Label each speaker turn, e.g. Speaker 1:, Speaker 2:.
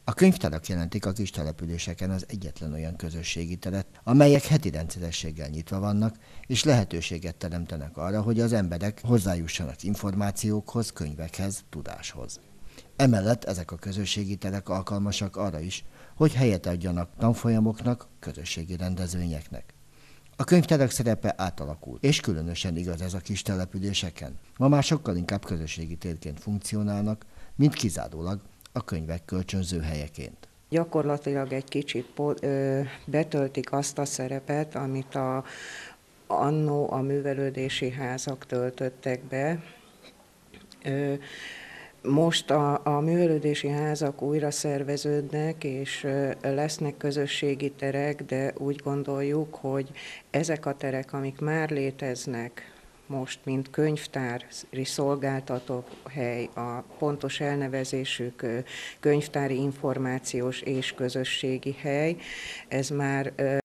Speaker 1: A könyvtárak jelentik a kis településeken az egyetlen olyan közösségi teret, amelyek heti rendszerességgel nyitva vannak, és lehetőséget teremtenek arra, hogy az emberek hozzájussanak információkhoz, könyvekhez, tudáshoz. Emellett ezek a közösségi terek alkalmasak arra is, hogy helyet adjanak tanfolyamoknak, közösségi rendezvényeknek. A könyvtárak szerepe átalakult, és különösen igaz ez a kis településeken. Ma már sokkal inkább közösségi térként funkcionálnak, mint kizárólag a könyvek kölcsönző helyeként.
Speaker 2: Gyakorlatilag egy kicsit betöltik azt a szerepet, amit annó a művelődési házak töltöttek be. Most a művelődési házak újra szerveződnek, és lesznek közösségi terek, de úgy gondoljuk, hogy ezek a terek, amik már léteznek most, mint könyvtári szolgáltatóhely, a pontos elnevezésük könyvtári információs és közösségi hely, ez már